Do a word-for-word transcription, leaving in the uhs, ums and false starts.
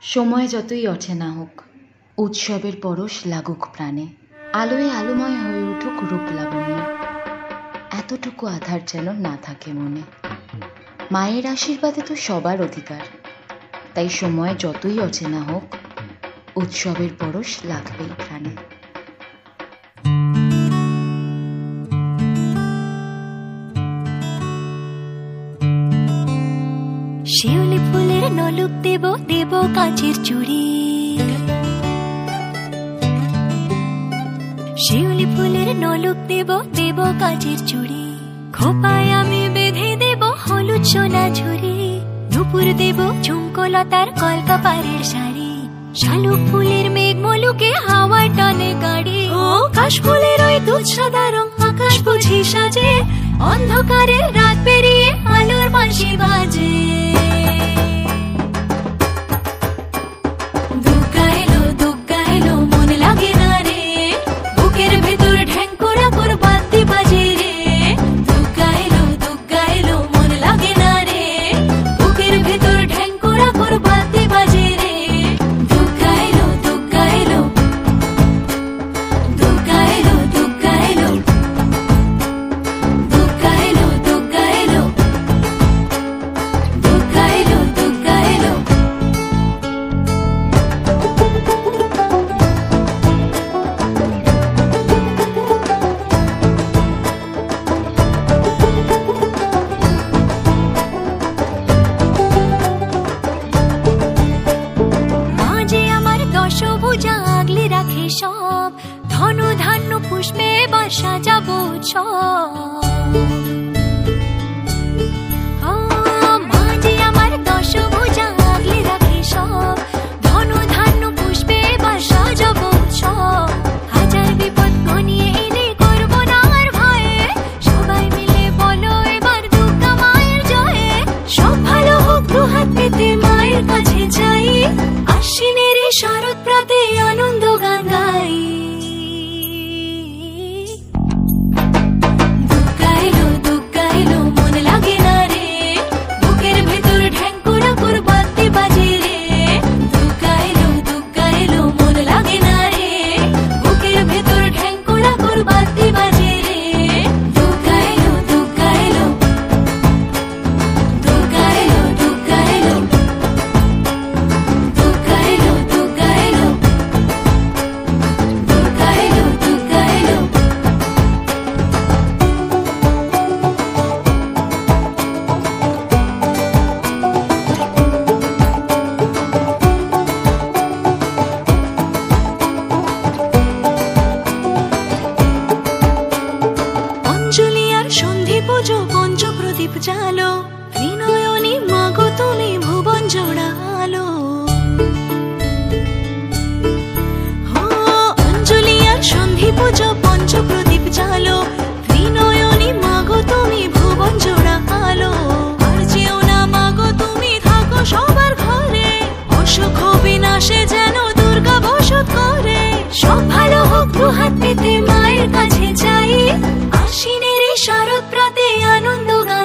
সময় যতই অচেনা হোক, উৎসবের পরশ লাগুক প্রাণে, আলোয় আলোময় হয়ে উঠুক রূপ লাবণ্য, এতটুকু আধার যেন না থাকে মনে। মায়ের আশীর্বাদে তো সবার অধিকার, তাই সময় যতই অচেনা হোক, উৎসবের পরশ লাগবেই প্রাণে। শিউলি ফুলের নলুক দেব দেব কাঁচের চুড়ি, শিউলি ফুলের নলুক দেব দেব কাঁচের চুড়ি, খোপায় আমি বেঁধে দেব হলুদ সোনা ঝুড়ি, দুপুর দেব ঝুমকোলতার কলকাপাড়ের শাড়ি, শালুক ফুলের মেঘ মলুকে হাওয়ার টানে গাড়ি, ও কাশ ফুলের ওই দুধ সাদা রং আকাশ বুঝি সাজে, অন্ধকারে রাত পেরিয়ে আলোর বাঁশি বাজে। দুগ্গা এলো দুগ্গা এলো মন লাগে না রে, বুকের ভেতর ঢ্যাঙ্করা কর বাদ্যি বাজে রে। দুগ্গা এলো দুগ্গা এলো মন লাগে না রে, বুকের ভেতর ঢ্যাঙ্করা কর বাদ্যি বাজে রে। দুগ্গা এলো দুগ্গা এলো দুগ্গা এলো দুগ্গা এলো দুগ্গা এলো দুগ্গা এলো দুগ্গা এলো দুগ্গা এলো। মাঝে আমার দশভুজা আগলে রাখে সব, ধন ধান্য পুষ্পে বাসা যাব সব। মাঝে আমার দশভুজা আগলে রাখে সব, ধন ধান্য পুষ্পে বাসা যাব সব। হাজার বিপদ ঘনিয়ে এলে করব না আর ভয়ে, সবাই মিলে বলো এবার দুর্গা মায়ের জয়ে। সব ভালো হোক দুহাত পেতে মায়ের কাছে যাই, আশ্বিনের এই শরৎ প্রাতে আনন্দ গান গাই। দুগ্গা এলো দুগ্গা এলো মন লাগে না রে, বুকের ভেতর ঢ্যাঙ্করা কর বাদ্যি বাজে রে। দুগ্গা এলো দুগ্গা এলো মন লাগে না রে, বুকের ভেতর ঢ্যাঙ্করা কর বাদ্যি বাজে রে। দুগ্গা এলো দুগ্গা এলো দুগ্গা এলো দুগ্গা এলো দুগ্গা এলো দুগ্গা এলো দুগ্গা এলো দুগ্গা এলো। অঞ্জলি আর সন্ধি পুজো পঞ্চ প্রদীপ জালো, ত্রিনয়নী মাগো তুমি ভুবন জোড়ালো। ও অঞ্জলি আর সন্ধি পুজো পঞ্চ প্রদীপ জালো, ত্রিনয়নী মাগো তুমি ভুবন জোড়ালো। আর যেও না মাগো তুমি থাকো সবার ঘরে, অসুখ বিনাশে যেন দুর্গা বসত করে। সব ভালো হোক দুহাত পেতে মায়ের কাছে যাই, আশ্বিনের এই শরৎ প্রাতে আনন্দ গান